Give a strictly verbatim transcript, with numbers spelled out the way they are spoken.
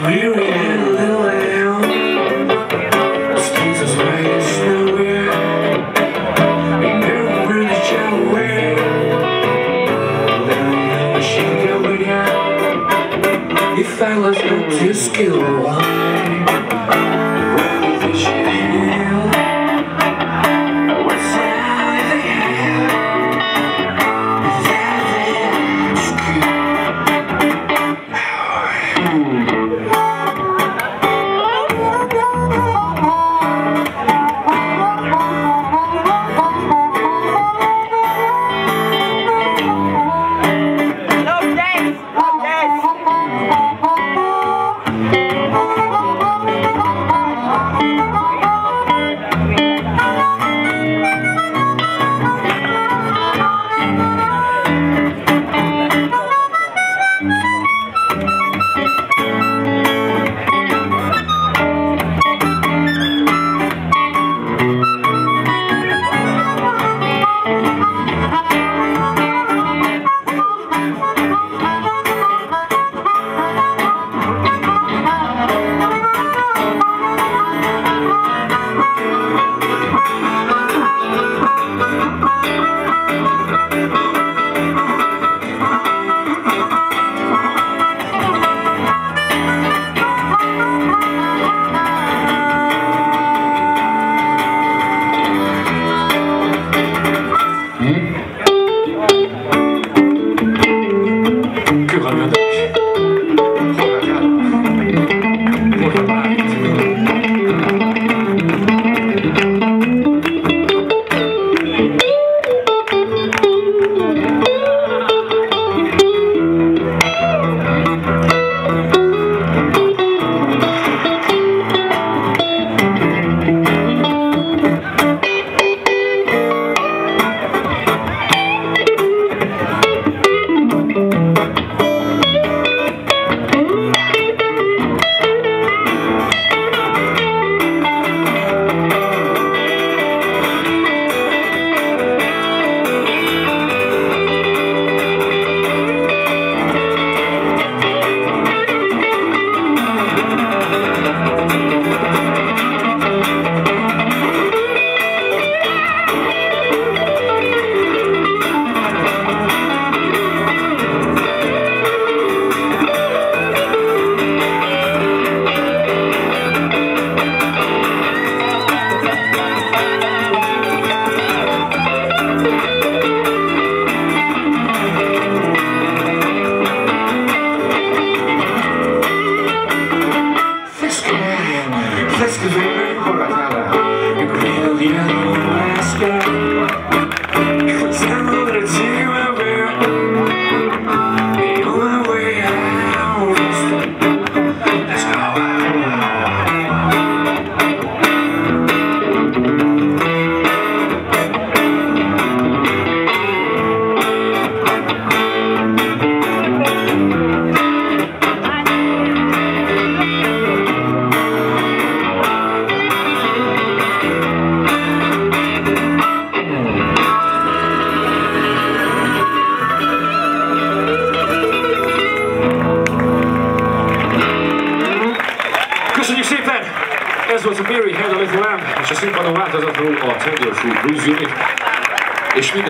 weary and a little lamb, stays as white as nowhere. Remember the child away, then the she can be down. If I was not too skilled, why? What if she had? What's that they have? That they ask you. Köszönjük szépen! Ez volt a Mary Had a Little Lamb, és a színpadon változatlanul a Tenderfoot Blues Unit, és minden